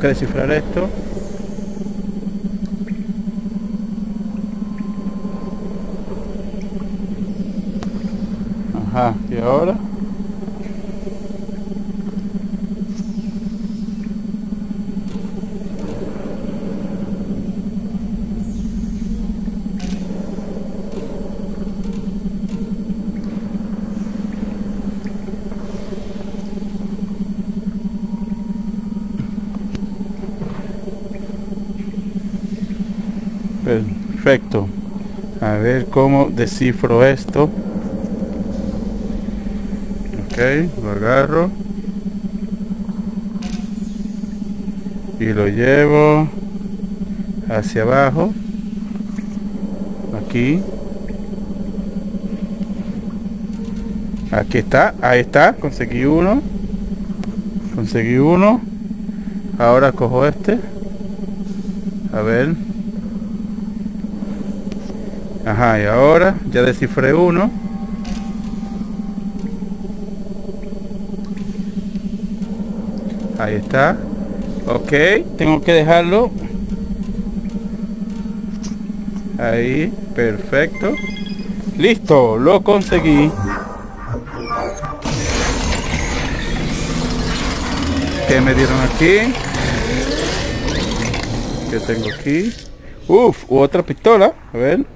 que descifrar esto. Ajá, y ahora perfecto. A ver cómo descifro esto. Ok, lo agarro y lo llevo hacia abajo. Aquí. Aquí está, ahí está, conseguí uno. Conseguí uno. Ahora cojo este. A ver. Ajá, y ahora ya descifré uno. Ahí está. Ok, tengo que dejarlo ahí, perfecto. Listo, lo conseguí. ¿Qué me dieron aquí? ¿Qué tengo aquí? Uf, otra pistola. A ver.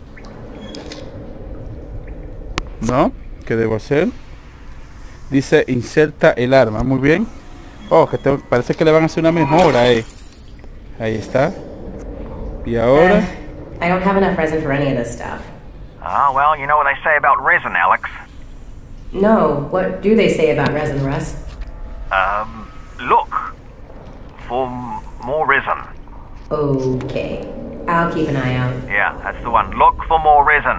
No, ¿qué debo hacer? Dice inserta el arma, muy bien. Oh, que tengo, parece que le van a hacer una mejora, Ahí está. Y ahora I don't have enough resin for any of this stuff. Well, you know what they say about resin, Alex. No, what do they say about resin, Russ? Look for more resin. Okay, I'll keep an eye out. Yeah, that's the one. Look for more resin.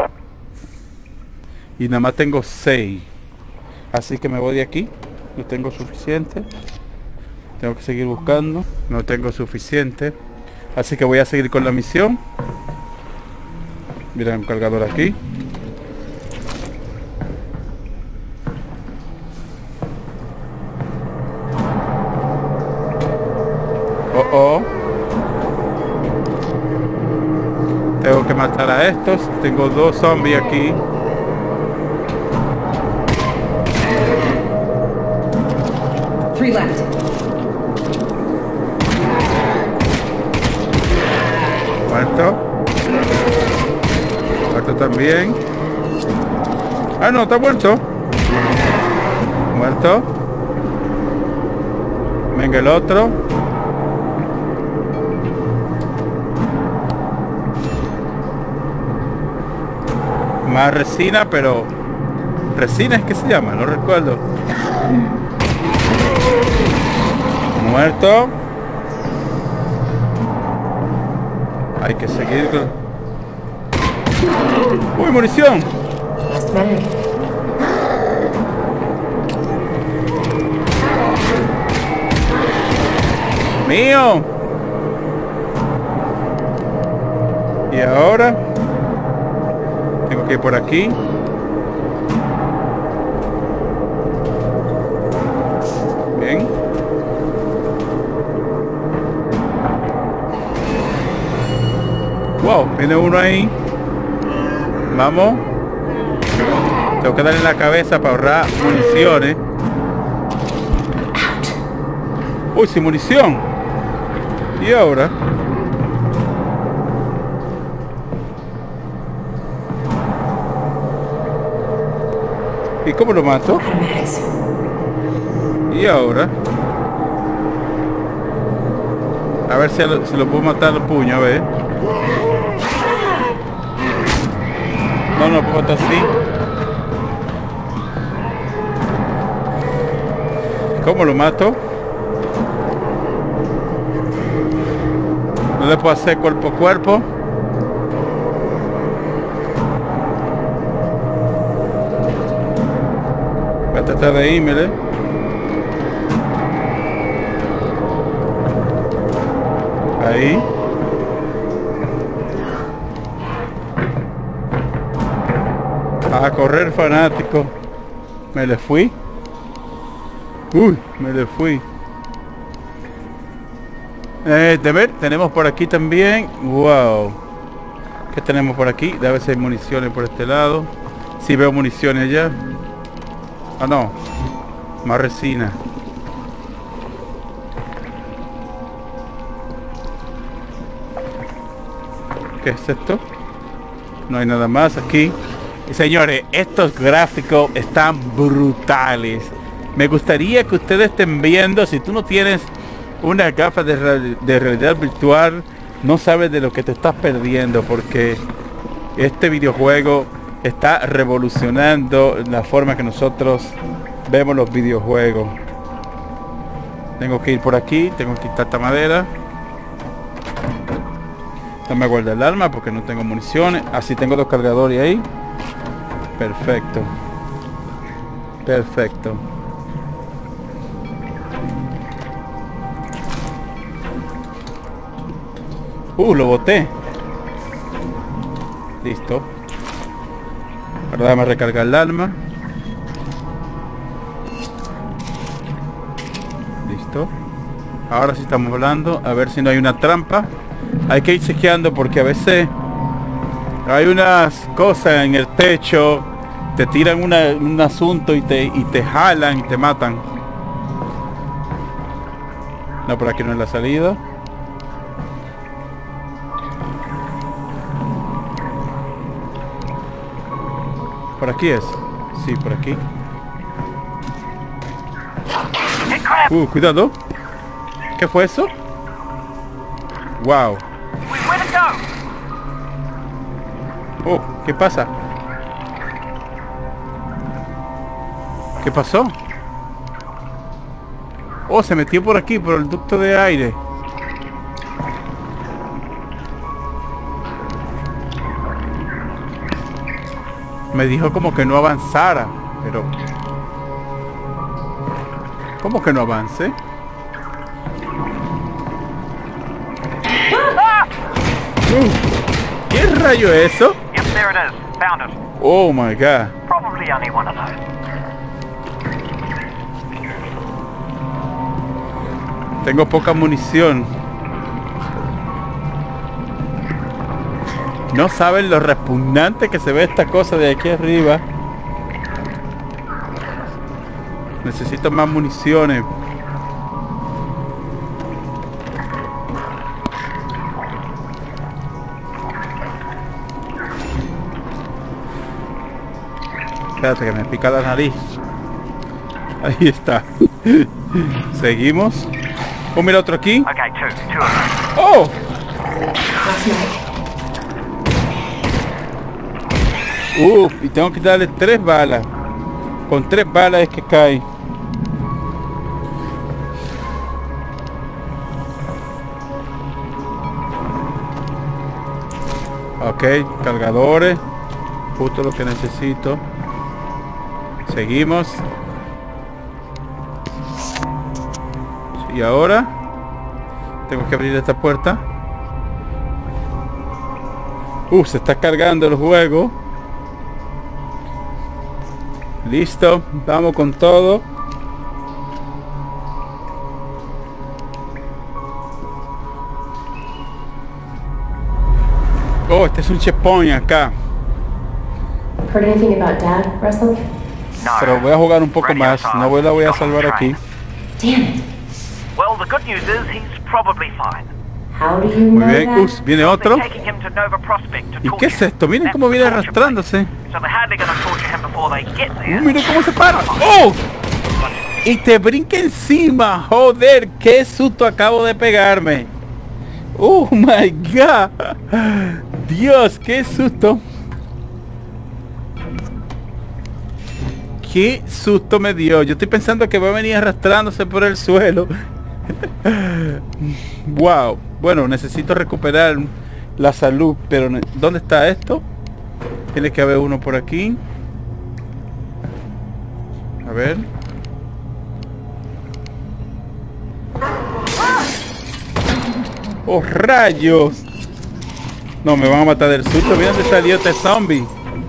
y nada más tengo 6. Así que me voy de aquí. No tengo suficiente. Tengo que seguir buscando. No tengo suficiente. Así que voy a seguir con la misión. Mira, un cargador aquí. Oh. Tengo que matar a estos. Tengo 2 zombies aquí. Three left. Muerto. Muerto también. Ah, no, está muerto. Muerto. Venga el otro. Más resina, pero... ¿resina es que se llama? No recuerdo. Muerto. Hay que seguir con... ¡Uy, munición! Last medic. ¡Mío! Y ahora... tengo que ir por aquí. Bien. Wow, viene uno ahí. Vamos. Tengo que darle en la cabeza para ahorrar municiones. Uy, sin munición. Y ahora... ¿y cómo lo mato? Y ahora... a ver si lo puedo matar al puño, a ver. No, no puedo matar así. ¿Cómo lo mato? No le puedo hacer cuerpo a cuerpo. Voy a tratar de irme. Ahí. A correr, fanático. Me le fui. Uy, me le fui. De ver, tenemos por aquí también. Wow. ¿Qué tenemos por aquí? Debe ser municiones por este lado. Sí veo municiones allá. Ah, no. Más resina. ¿Qué es esto? No hay nada más aquí. Y señores, estos gráficos están brutales. Me gustaría que ustedes estén viendo. Si tú no tienes una gafa de realidad virtual, no sabes de lo que te estás perdiendo, porque este videojuego está revolucionando la forma que nosotros vemos los videojuegos. Tengo que ir por aquí, tengo que quitar esta madera. No me guarda el arma porque no tengo municiones. Así tengo los cargadores ahí. Perfecto. Perfecto. Lo boté. Listo. Ahora déjame recargar el arma. Listo. Ahora sí estamos hablando. A ver si no hay una trampa. Hay que ir chequeando porque a veces hay unas cosas en el techo. Te tiran un asunto y te jalan y te matan. No, por aquí no es la salida. ¿Por aquí es? Sí, por aquí. Cuidado. ¿Qué fue eso? Wow. Oh, ¿qué pasa? ¿Qué pasó? Oh, se metió por aquí, por el ducto de aire. Me dijo como que no avanzara, pero... ¿Cómo que no avance? ¿Qué rayo es eso? Yep, there it is. Found it. Oh my god. Probably only one of those. Tengo poca munición. No saben lo repugnante que se ve esta cosa de aquí arriba. Necesito más municiones. Espérate que me pica la nariz. Ahí está. Seguimos. Oh, mira otro aquí. Okay, two of them. Oh. Y tengo que darle 3 balas. Con 3 balas es que cae. Ok, cargadores. Justo lo que necesito. Seguimos. Y ahora tengo que abrir esta puerta. Se está cargando el juego. Listo, vamos con todo. Oh, este es un checkpoint acá. Heard anything about Dad, Russell? No. Pero voy a jugar un poco Radio más. silence. No la voy a Got on salvar the aquí. train. Damn it. Well, the good news is he's probably fine. How do you Muy know bien. that? Viene otro. They're taking him to Nova Prospect to ¿Y qué es torture him. esto? Miren That's cómo viene the torture arrastrándose. place. So they're hardly gonna torture him before they get there. Miren cómo se para. ¡Oh! Y te brinca encima. Joder, qué susto acabo de pegarme. Oh my god. Dios, qué susto. Qué susto me dio. Yo estoy pensando que va a venir arrastrándose por el suelo. Wow. Bueno, necesito recuperar la salud, pero ¿dónde está esto? Tiene que haber uno por aquí. A ver. ¡Oh, rayos! No, me van a matar del susto. Miren dónde salió este zombie.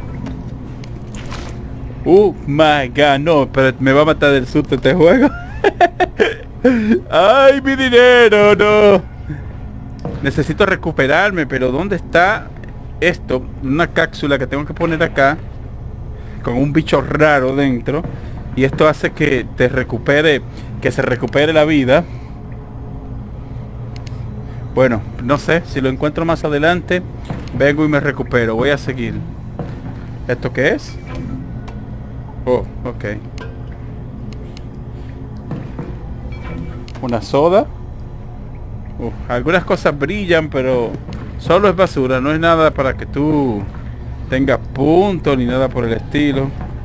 My god, no, pero me va a matar del susto este juego. ¡Ay, mi dinero! No. Necesito recuperarme, pero ¿dónde está esto? Una cápsula que tengo que poner acá con un bicho raro dentro, y esto hace que te recupere, que se recupere la vida. Bueno, no sé, si lo encuentro más adelante vengo y me recupero. Voy a seguir. ¿Esto qué es? Oh, ok. Una soda. Algunas cosas brillan, pero solo es basura, no es nada para que tú tengas puntos ni nada por el estilo.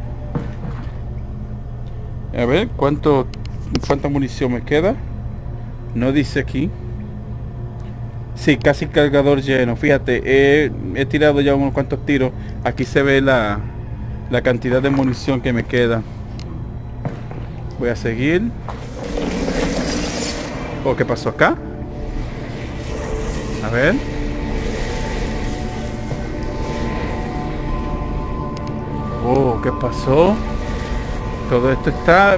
A ver, cuánta munición me queda. No dice aquí. Sí, casi cargador lleno. Fíjate, he tirado ya unos cuantos tiros. Aquí se ve la cantidad de munición que me queda. Voy a seguir. Oh, ¿qué pasó acá? A ver. Oh, ¿qué pasó? Todo esto está...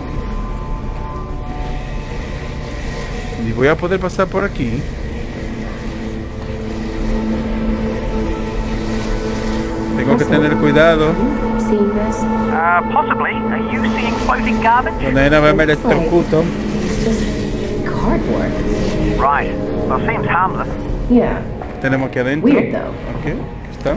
¿Y voy a poder pasar por aquí? Tengo que tener cuidado. Possibly. Are you seeing floating garbage? Cuando hay una vez me electrocuto. Cardboard. Right. Well, seems harmless. Yeah. Tenemos aquí adentro. Weird though. Ok, aquí está.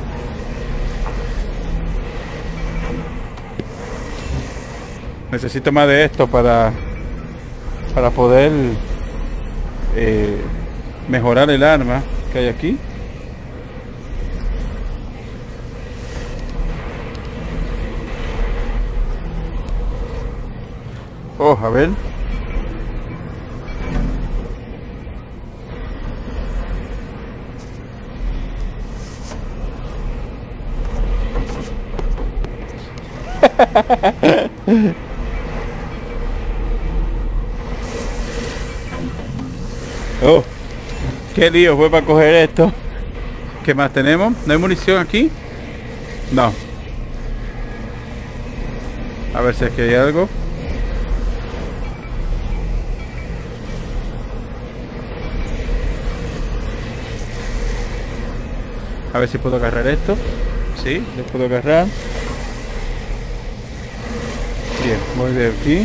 Necesito más de esto para poder mejorar el arma que hay aquí. Oh, a ver. Oh, qué lío fue para coger esto. ¿Qué más tenemos? ¿No hay munición aquí? No. A ver si es que hay algo. A ver si puedo agarrar esto. Sí, lo puedo agarrar. Bien, voy de aquí.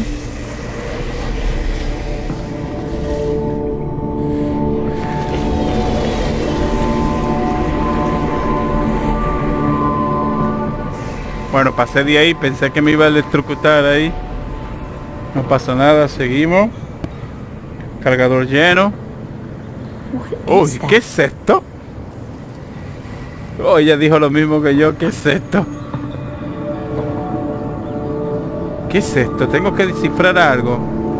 Bueno, pasé de ahí, pensé que me iba a electrocutar ahí. No pasó nada, seguimos. Cargador lleno. Uy, ¿qué es esto? Oh, ella dijo lo mismo que yo. ¿Qué es esto? ¿Qué es esto? Tengo que descifrar algo.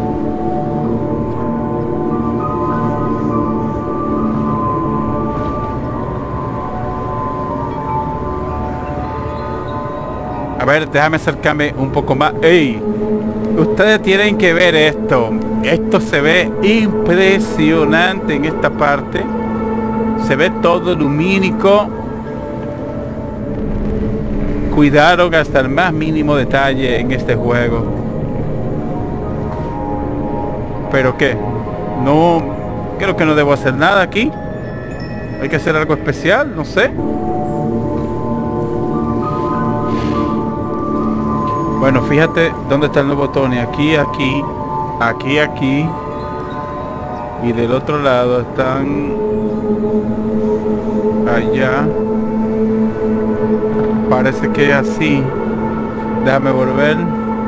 A ver, déjame acercarme un poco más. ¡Ey! Ustedes tienen que ver esto. Esto se ve impresionante en esta parte. Se ve todo lumínico. Cuidaron hasta el más mínimo detalle en este juego. ¿Pero qué? No... Creo que no debo hacer nada aquí. Hay que hacer algo especial, no sé. Bueno, fíjate dónde están los botones. Aquí, aquí, aquí, aquí. Y del otro lado están... allá. Parece que es así. Déjame volver.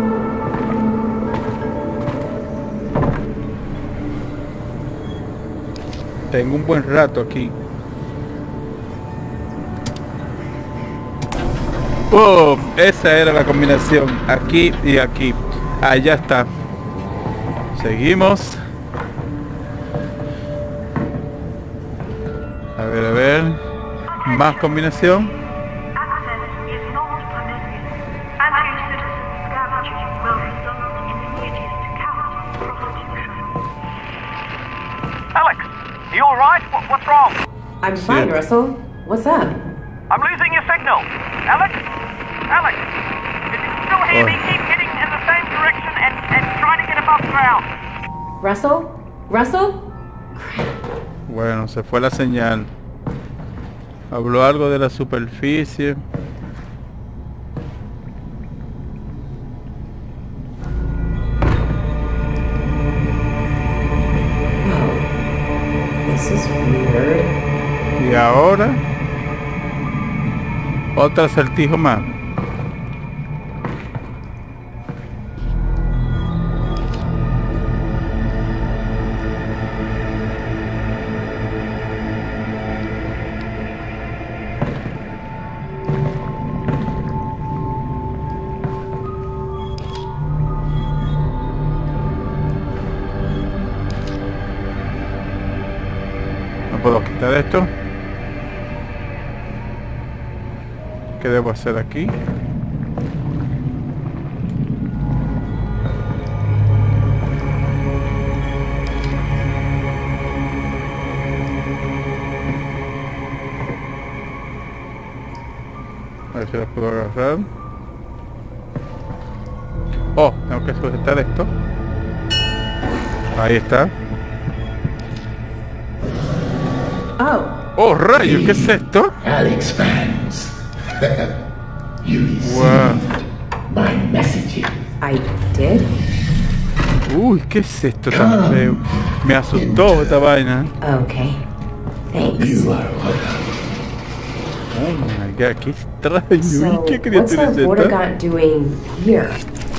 Tengo un buen rato aquí. Oh, esa era la combinación. Aquí y aquí. Allá está. Seguimos. A ver, a ver. Más combinación. Alex, are you alright? What's wrong? I'm fine, Russell. What's up? I'm losing your signal. Alex? Alex? If you still hear me, keep heading in the same direction and try to get above ground. Russell? Russell? Crap. Bueno, se fue la señal. Habló algo de la superficie. This is weird. Y ahora otro acertijo más. No puedo quitar esto. ¿Qué debo hacer aquí? A ver si la puedo agarrar. Oh, tengo que sujetar esto. Ahí está. Oh, Oh, rayo, ¿qué es esto? Alex fans. You received Wow. my messages. I did? Uy, ¿qué es esto tan feo? Me asustó esta vaina. Okay. Thanks. You are welcome. Oh my god, qué extraño. So, ¿Y qué what's criatura a es esta? Vortigaunt doing here?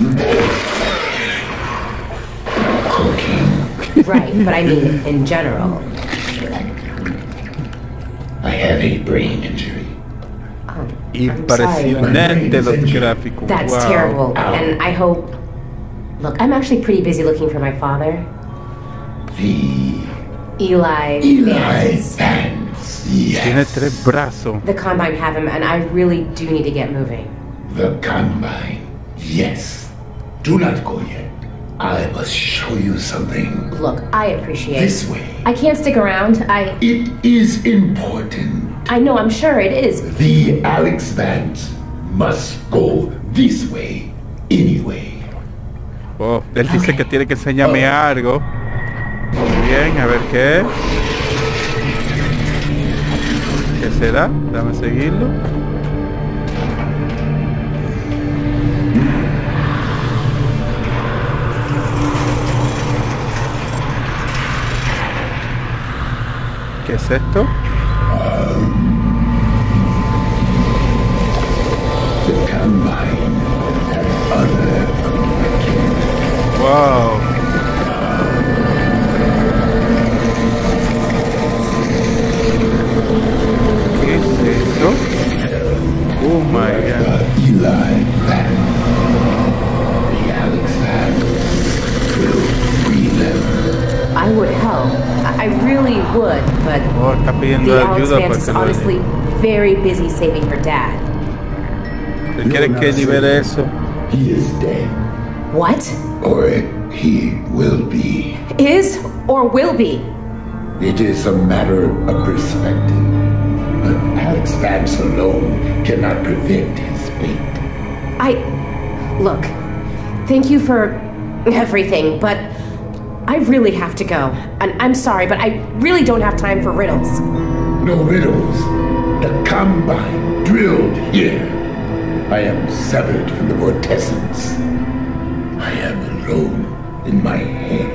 Right, but I mean in general. I have a brain injury. I'm Impresionante los gráficos. That's Wow. terrible, and I hope... Look, I'm actually pretty busy looking for my father, The Eli Eli Vance. fans. Tiene Yes. 3 brazos. The Combine have him, and I really do need to get moving. The Combine. Yes. Do not go yet. I must show you something. Look, I appreciate This way. I can't stick around. It is important. I know, I'm sure it is. The Alex Vance must go this way anyway. Oh, él dice que tiene que enseñarme algo. Muy bien, a ver qué es. ¿Qué será? Dame seguirlo. ¿Qué es esto? The Combine has other Wow. ¿Qué es eso? Oh my god. Eli Vance. The Alex Vance will free them. I would help. I really would, but Oh, está pidiendo the Alex ayuda Vance is porque lo honestly very busy saving her dad. él quiere que libere eso. He is dead, What? or he will be. Is or will be? It is a matter of perspective. But Alex Vance alone cannot prevent his fate. Look, thank you for everything, but I really have to go. And I'm sorry, but I really don't have time for riddles. No riddles. The Combine drilled here. I am severed from the vortessence. I am alone in my head.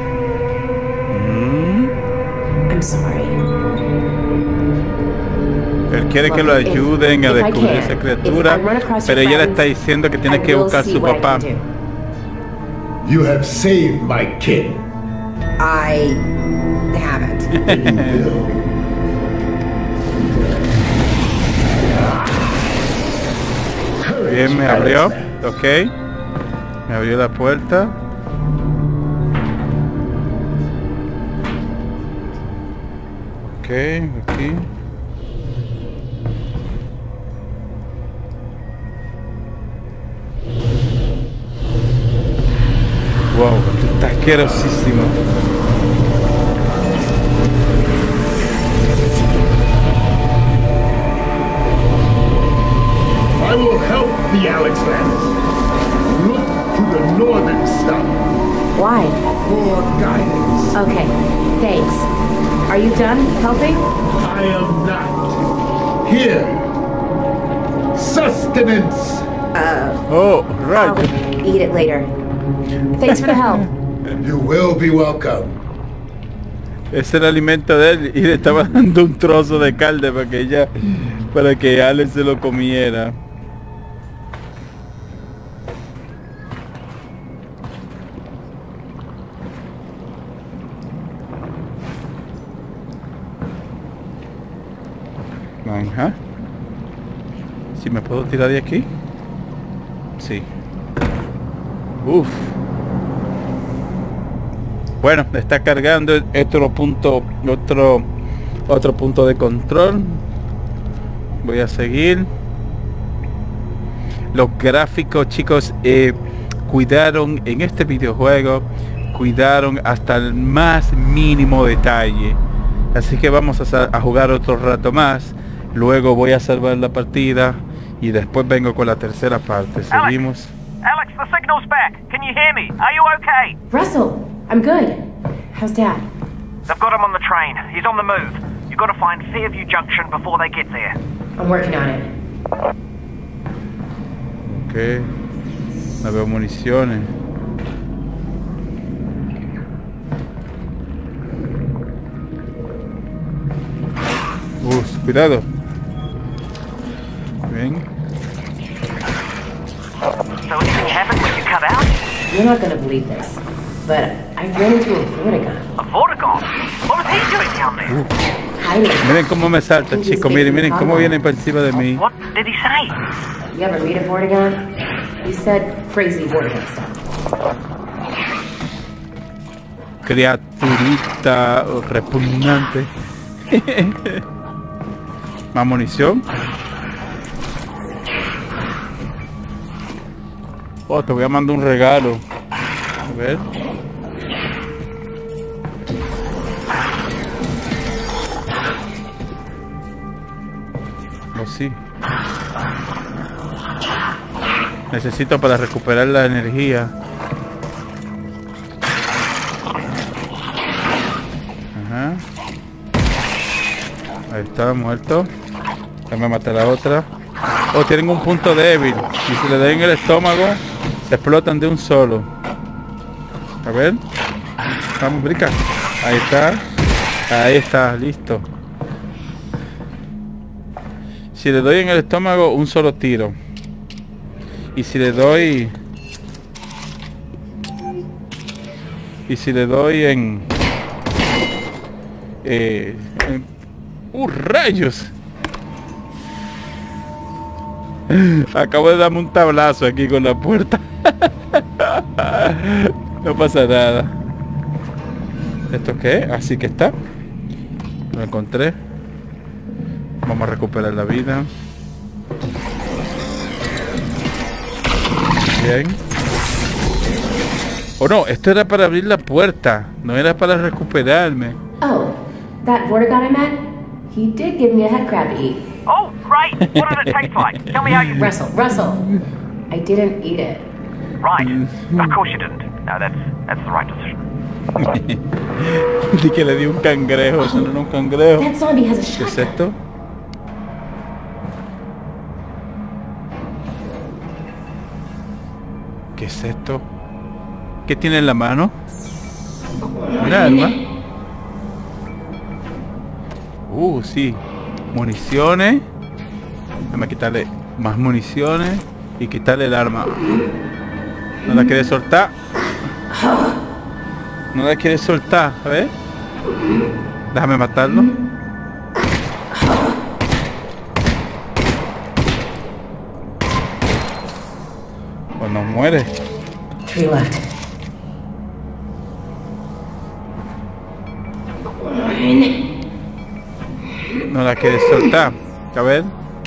I'm sorry. Él quiere que lo ayuden a descubrir esa criatura, pero ella le está diciendo que tiene que buscar a su papá. You have saved my kid. I haven't. You will. Bien, me abrió. Ok. Me abrió la puerta. Ok, aquí. Wow, esto está asquerosísimo. I will help the Alex Vance. Look to the northern star Why? for guidance. Okay, thanks. Are you done helping? I am not. Here. Sustenance. Oh, right. I'll eat it later. Thanks for the help. You will be welcome. Es el alimento de él y le estaba dando un trozo de calde para que Alex se lo comiera. Ajá. ¿Si me puedo tirar de aquí? Sí. Uf. Bueno, está cargando otro punto de control. Voy a seguir. Los gráficos, chicos, cuidaron en este videojuego, cuidaron hasta el más mínimo detalle. Así que vamos a jugar otro rato más. Luego voy a salvar la partida y después vengo con la tercera parte. Seguimos. Alex, the signal's back. Can you hear me? Are you okay? Russell, I'm good. How's Dad? They've got him on the train. He's on the move. You've got to find Fairview Junction before they get there. I'm working on it. Ok. No veo municiones. Cuidado. Bien. So is the cabin where you cut out? You're not gonna believe this, but I ran into a Vortigaunt. A Vortigaunt? What was he doing down there? Hiding. Miren cómo me salta, chicos. Miren cómo viene por encima de mí. What did he say? You ever meet a Vortigaunt? He said crazy Vortigaunt stuff. Criaturita repugnante. Más munición. Oh, te voy a mandar un regalo. A ver. Oh, sí. Necesito para recuperar la energía. Ajá. Ahí está, muerto. Déjame matar a la otra. Oh, tienen un punto débil. Y si le dan en el estómago, se explotan de un solo. A ver. Vamos, brinca. Ahí está. Ahí está, listo. Si le doy en el estómago, un solo tiro. Y si le doy... en... ¡rayos! Acabo de darme un tablazo aquí con la puerta. No pasa nada. ¿Esto qué? Así que está. Lo encontré. Vamos a recuperar la vida. Bien. Oh no, esto era para abrir la puerta. No era para recuperarme. Oh, that Vortigaunt I met? He did give me a head crab to eat. Oh, great! What did it taste like? Tell me how you... Russell, I didn't eat it. Right. Of course you didn't. No, that's the right decision. Di que le di un cangrejo, eso no era un cangrejo. That zombie has a ¿Qué es shotgun. esto? ¿Qué es esto? ¿Qué tiene en la mano? ¿Una arma? Sí. Municiones. Déjame quitarle más municiones y quitarle el arma. No la quiere soltar. No la quiere soltar, a ver. Déjame matarlo. Pues no muere. 3 left. No la quiere soltar. A ver.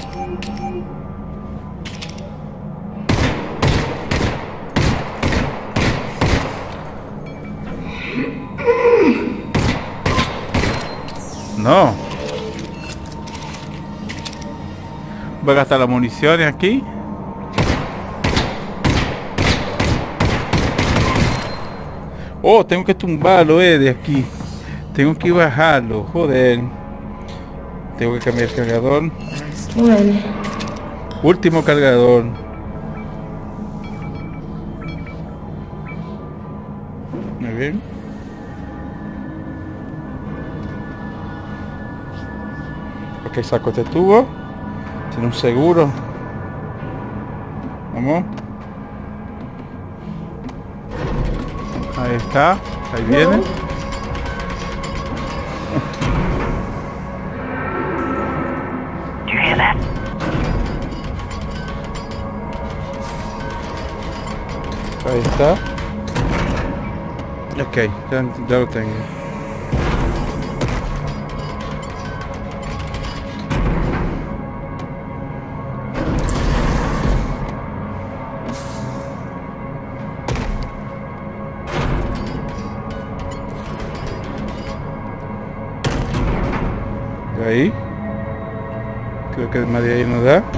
No. Voy a gastar las municiones aquí. Oh, tengo que tumbarlo, de aquí. Tengo que bajarlo, joder. Tengo que cambiar el cargador. Last one. Último cargador. Muy bien. Ok, saco este tubo. Tiene un seguro. Vamos. Ahí está. Ahí viene. Do you hear that? Ahí está. Ok, ya lo tengo. Ahí. Creo que más de ahí nos da.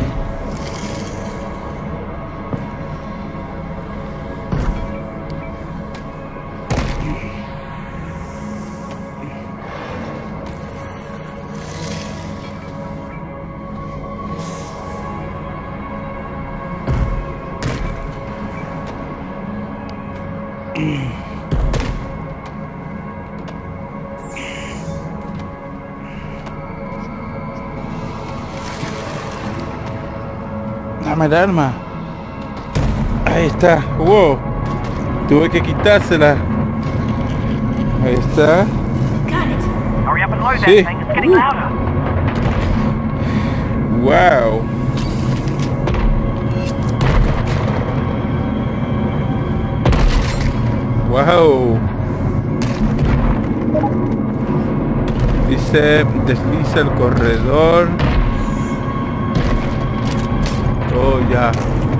Dame el arma. Ahí está. Wow. Tuve que quitársela. Ahí está. Got it. Hurry up and load that Sí. thing. It's getting louder. Wow. Wow. Dice, desliza el corredor. Oh, ya.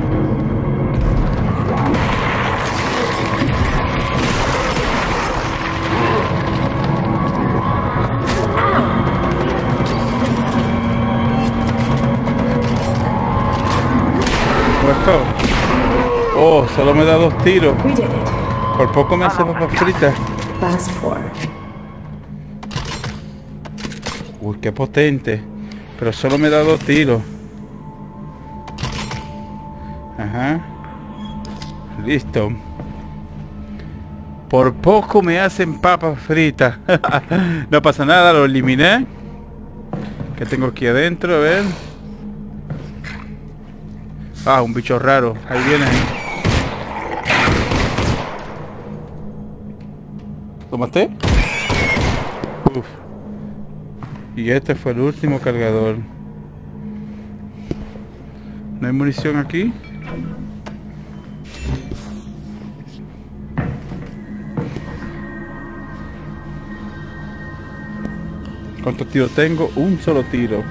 Muerto. Oh, solo me da 2 tiros. We did it. Por poco me hace papas fritas. Last 4. Uy, qué potente. Pero solo me da 2 tiros. Ajá. Listo. Por poco me hacen papas fritas. No pasa nada, lo eliminé. ¿Qué tengo aquí adentro? A ver. Ah, un bicho raro. Ahí viene. ¿Lo maté? Uf. Y este fue el último cargador. ¿No hay munición aquí? ¿Cuántos tiros tengo? Un solo tiro.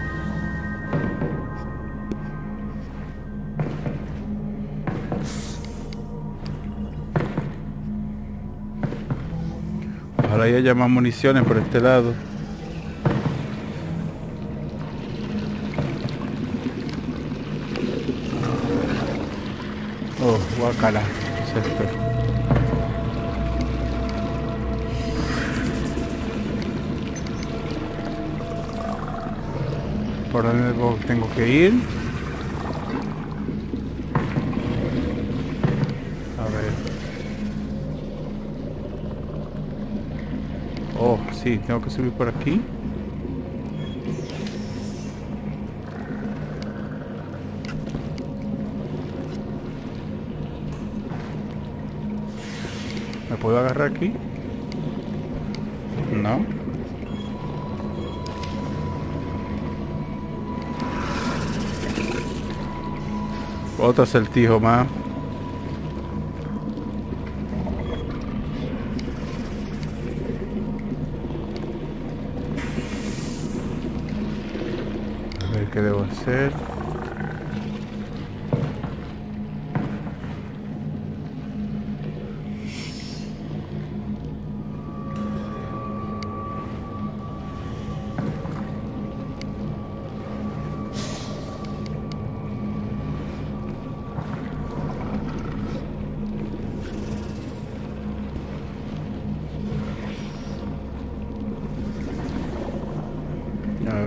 Ojalá haya más municiones por este lado. Oh, guacala. ¿Qué es esto? ¿Por dónde tengo que ir? A ver. Oh, sí, tengo que subir por aquí. ¿Me puedo agarrar aquí? No. Otro acertijo más. A ver qué debo hacer.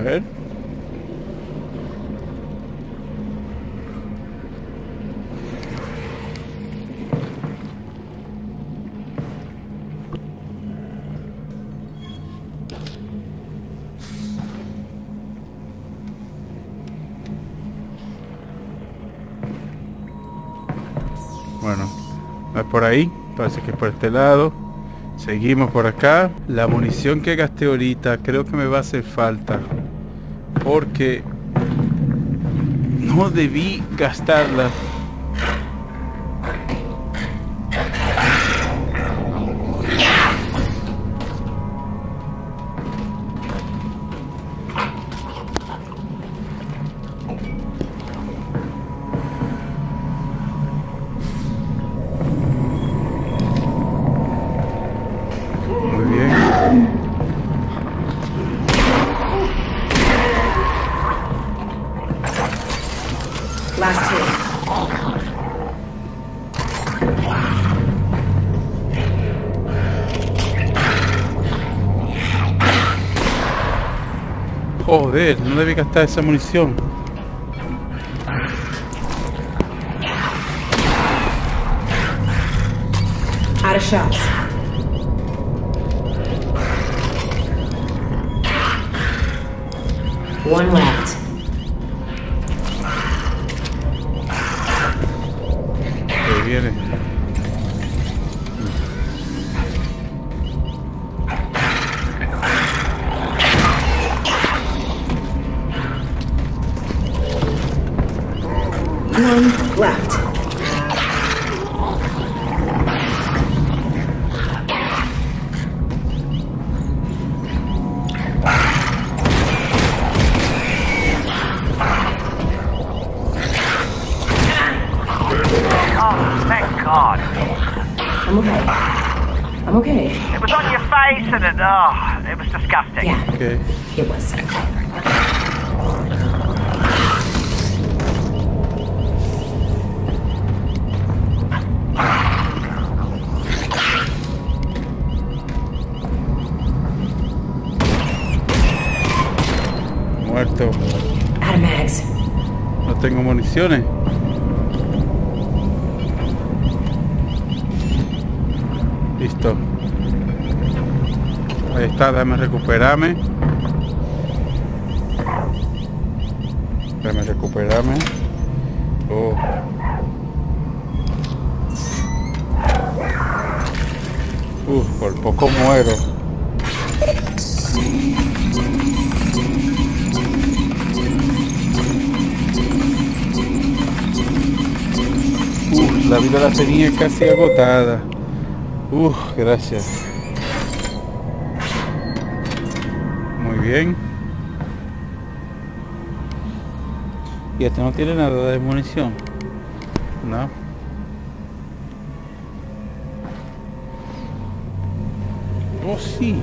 ver. Bueno, no es por ahí, parece que es por este lado. Seguimos por acá. La munición que gasté ahorita creo que me va a hacer falta, porque no debí gastarla. Last hit. Joder, no debí gastar esa munición. Out of shots. One left. Ahí viene. One left. Thank God. I'm okay. I'm okay. It was on your face and it was disgusting. Yeah, Okay. it was. Muerto. Out of mags. No tengo municiones. Listo. Ahí está, déjame recuperarme. Déjame recuperarme. Oh. Por poco muero. La vida la tenía casi agotada. Gracias. Muy bien. Y este no tiene nada de munición. No. Oh, sí.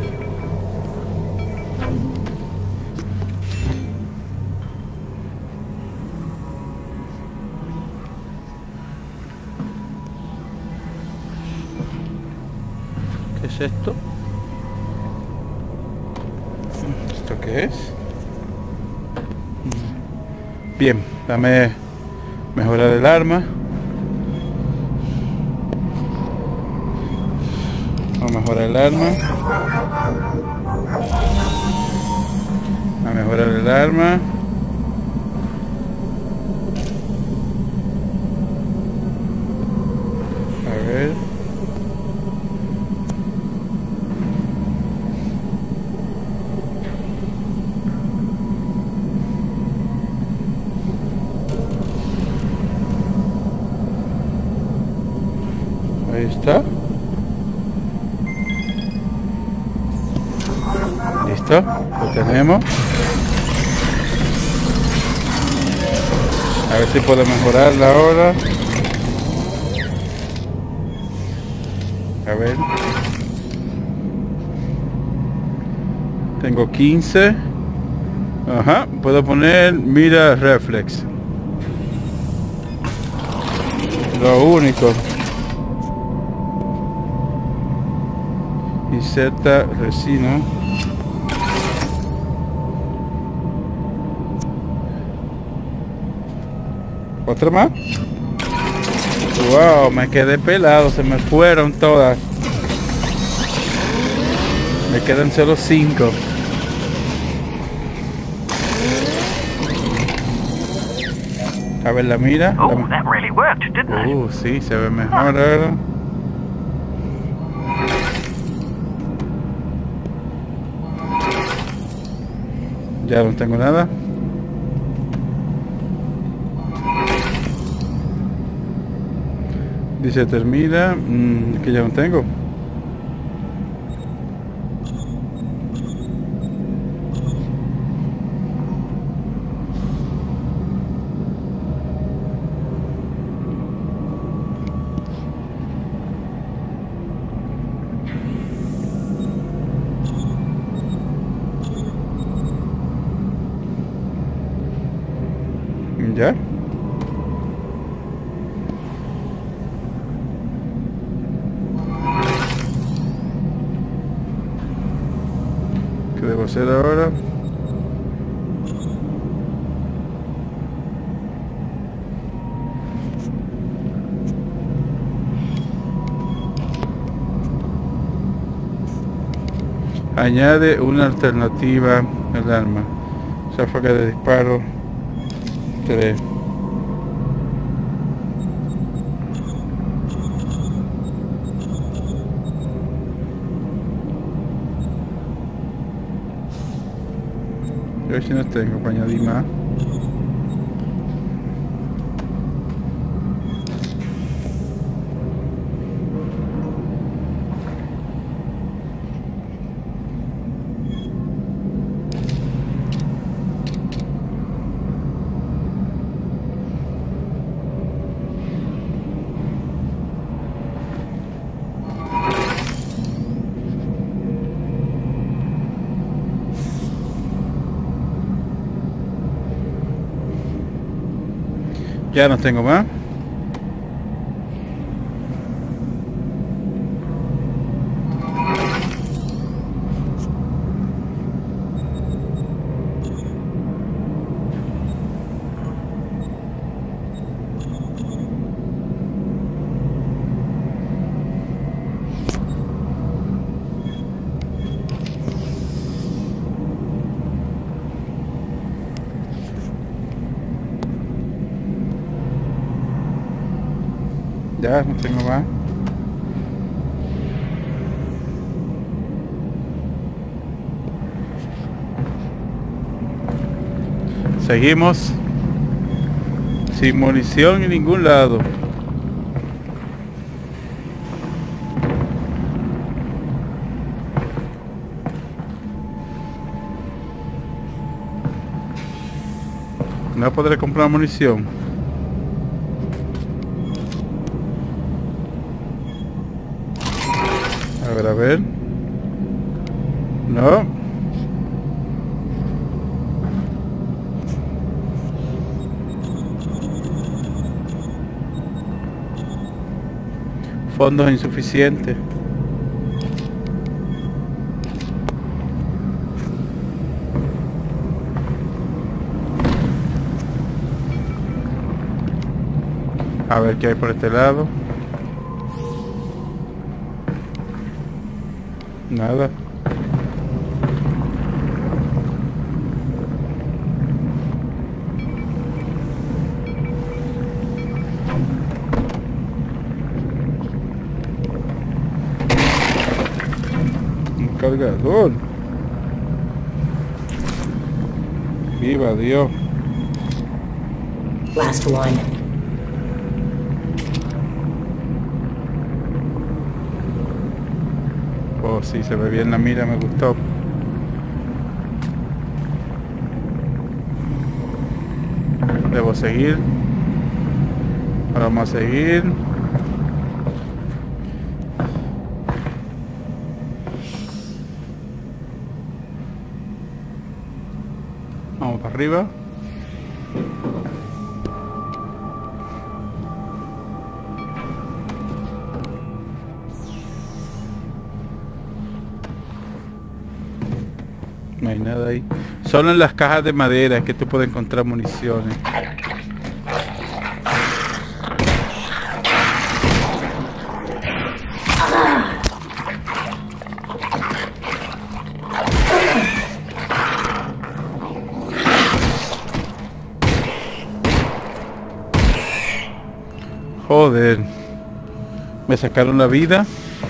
¿Qué es esto? ¿Esto qué es? Bien, dame mejorar el arma. Vamos a mejorar el arma. A mejorar el arma. A ver. Ahí está. Listo, lo tenemos. A ver si puedo mejorarla ahora. A ver. Tengo 15. Ajá, puedo poner mira reflex. Lo único. Inserta resina. ¿Otra más? Wow, me quedé pelado, se me fueron todas. Me quedan solo 5. A ver la mira. Oh, that really worked, didn't it? Sí, se ve mejor ahora. Ya no tengo nada. Dice termina. Que ya no tengo. ¿Ya? ¿Qué debo hacer ahora? Añade una alternativa al arma. Ráfaga de disparo 3. A ver si no tengo para añadir más. Ya no tengo más. Ya no tengo más. Seguimos sin munición en ningún lado. No podré comprar munición. A ver. No. Fondos insuficientes. A ver qué hay por este lado. Nada. Un cargador. Viva Dios. Last one. Oh, sí, se ve bien la mira, me gustó. Debo seguir. Ahora vamos a seguir. Vamos para arriba. No hay nada ahí. Solo en las cajas de madera es que tú puedes encontrar municiones. Joder. Me sacaron la vida.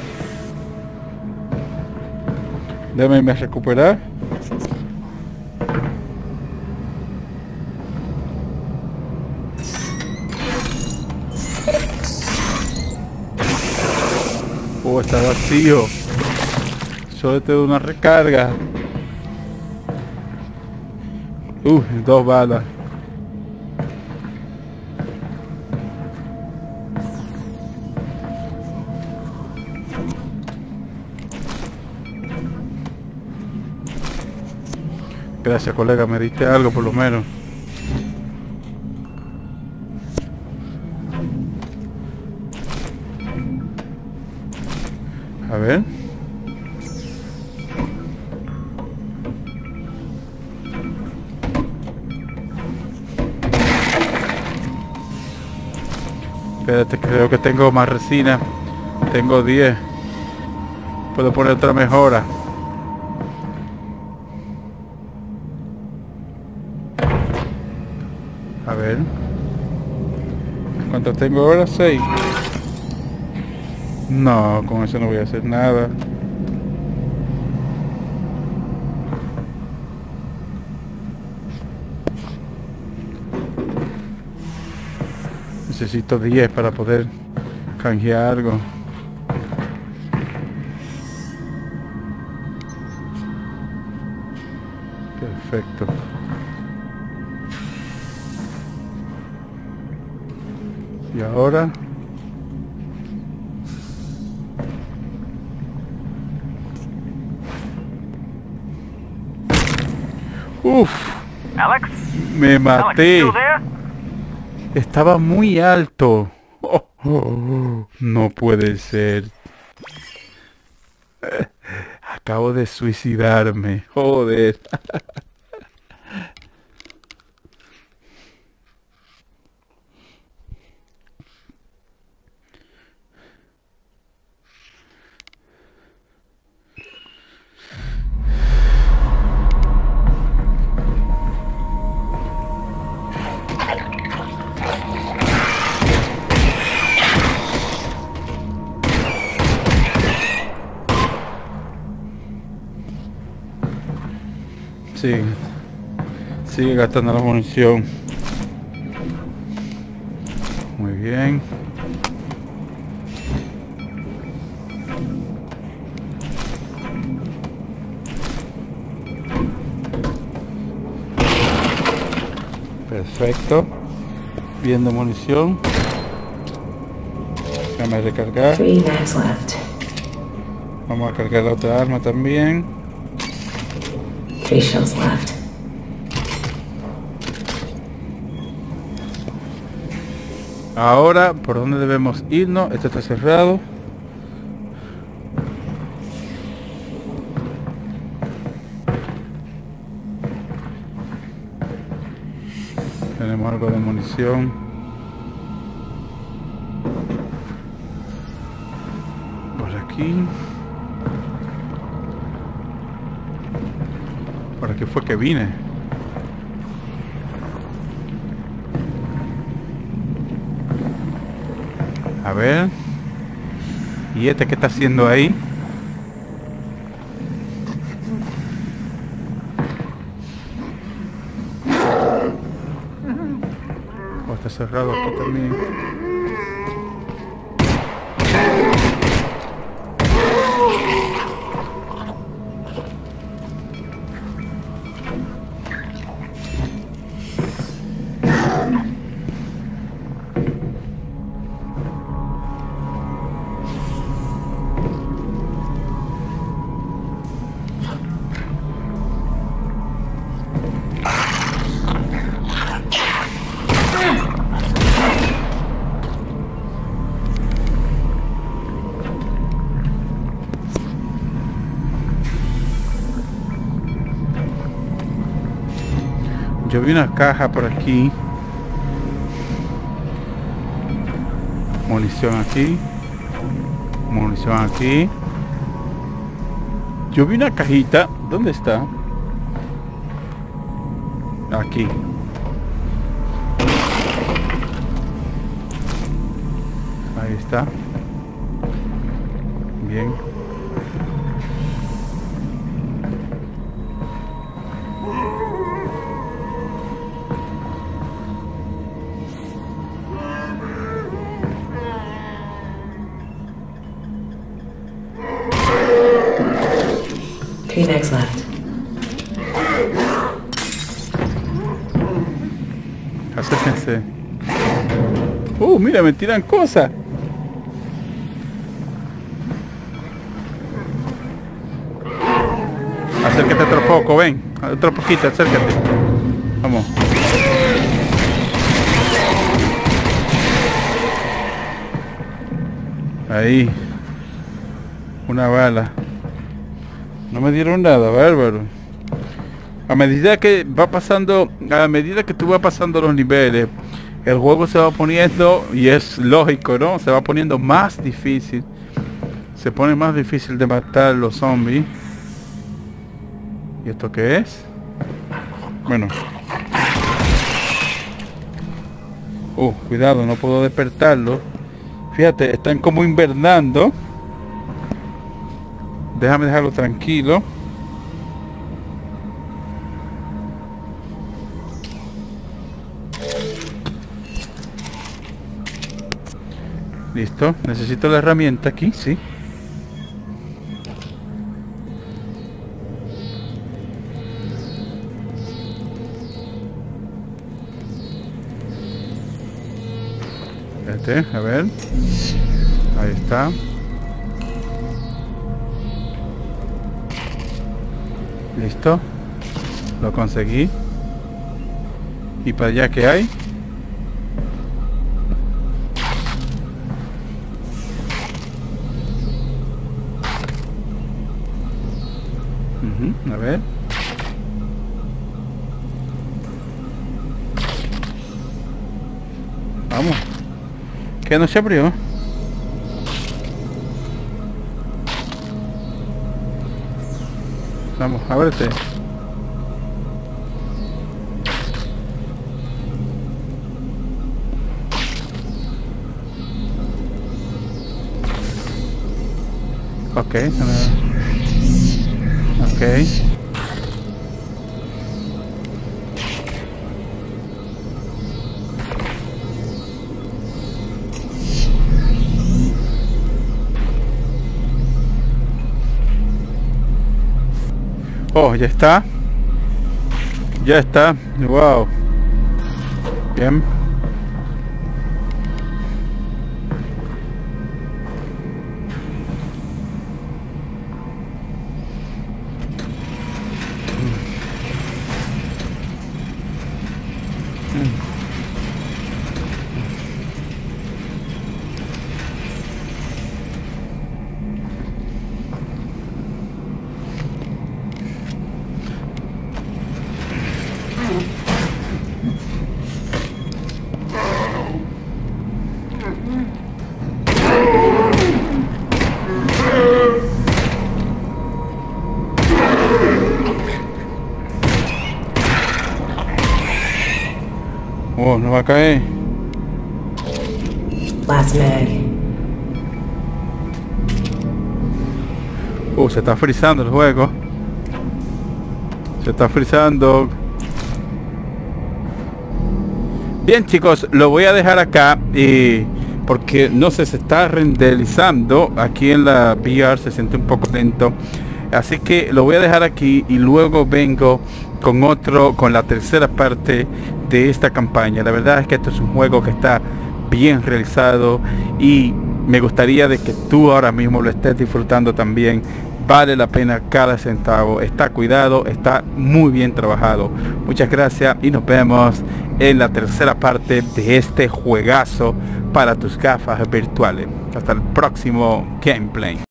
Déjame recuperar. Oh, está vacío. Solo te doy una recarga. 2 balas. Gracias, colega, me diste algo por lo menos. A ver. Espérate, creo que tengo más resina. Tengo 10. Puedo poner otra mejora. A ver. ¿Cuánto tengo ahora? 6. No, con eso no voy a hacer nada. Necesito 10 para poder canjear algo. Perfecto. Y ahora Alex? me maté. Alex, you there? Estaba muy alto. No puede ser. Acabo de suicidarme. Joder. Sigue gastando la munición. Muy bien. Perfecto. Bien de munición. Déjame recargar. 3 mags left. Vamos a cargar la otra arma también. 3 shells left. Ahora, ¿por dónde debemos irnos? Esto está cerrado. Tenemos algo de munición. Por aquí. ¿Por aquí fue que vine? A ver. ¿Y este qué está haciendo ahí? Oh, está cerrado aquí también. Yo vi una caja por aquí. Munición aquí. Munición aquí. Yo vi una cajita. ¿Dónde está? Aquí. Ahí está. Bien. Next left. Acérquense. Mira, me tiran cosas. Acércate otro poco, ven. Otro poquito, acércate. Vamos. Ahí. Una bala. No me dieron nada, bárbaro. A medida que va pasando, a medida que tú vas pasando los niveles, el juego se va poniendo, y es lógico, ¿no? Se va poniendo más difícil. Se pone más difícil de matar los zombies. ¿Y esto qué es? Bueno. Cuidado, no puedo despertarlo. Fíjate, están como invernando. Déjame dejarlo tranquilo. Listo, necesito la herramienta aquí, sí. Espérate, a ver. Ahí está. Listo. Lo conseguí. ¿Y para allá qué hay? A ver. Vamos. Que no se abrió. Vamos, ábrete. Ok. Ok. Ya está. Ya está. Wow. Bien. No va a caer. Last mag. Se está frizando el juego. Se está frizando. Bien, chicos, lo voy a dejar acá porque no sé, se está renderizando aquí en la VR, se siente un poco lento. Así que lo voy a dejar aquí y luego vengo con la tercera parte de esta campaña. La verdad es que esto es un juego que está bien realizado y me gustaría de que tú ahora mismo lo estés disfrutando también. Vale la pena cada centavo, está cuidado, está muy bien trabajado. Muchas gracias y nos vemos en la tercera parte de este juegazo para tus gafas virtuales. Hasta el próximo gameplay.